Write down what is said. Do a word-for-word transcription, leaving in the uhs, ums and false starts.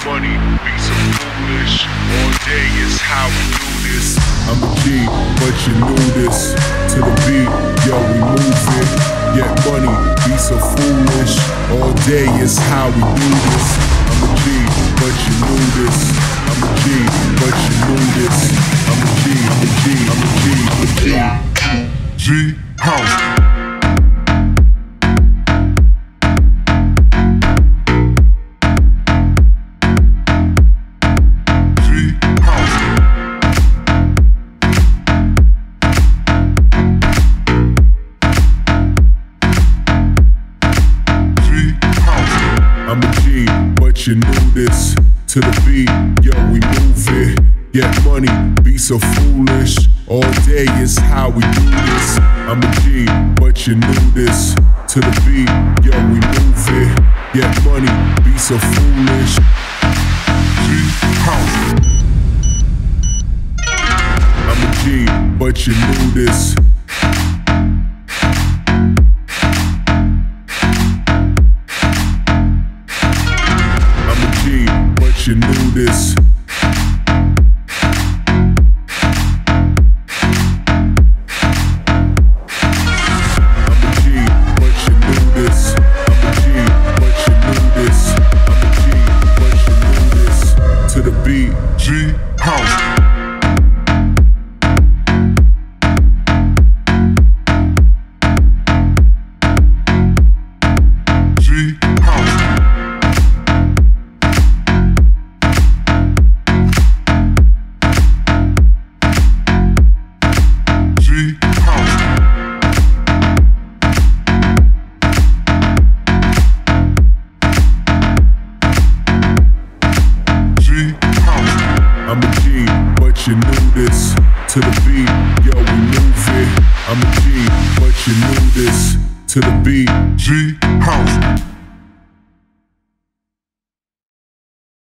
money, be so foolish. All day is how we do this. I'm a G, but you knew this. To the beat, yo, we move it. Get money, be so foolish. All day is how we do this. I'm a G, but you knew this. I'm a G, but you knew this. I'm a G, I'm a G, I'm a G, I'm a G. G House. I'm a G, but you knew this. To the beat, yo, we move it. Get money, be so foolish. All day is how we do this. I'm a G, but you knew this. To the beat, yo, we move it. Get money, be so foolish. G House. I'm a G, but you knew this. You knew this. I'm a G, but you knew this. I'm a G, but you knew this. I'm a G, but you knew this. To the beat, G House. I'm a G, but you knew this. To the beat, yo, we move it. I'm a G, but you knew this. To the beat, G House.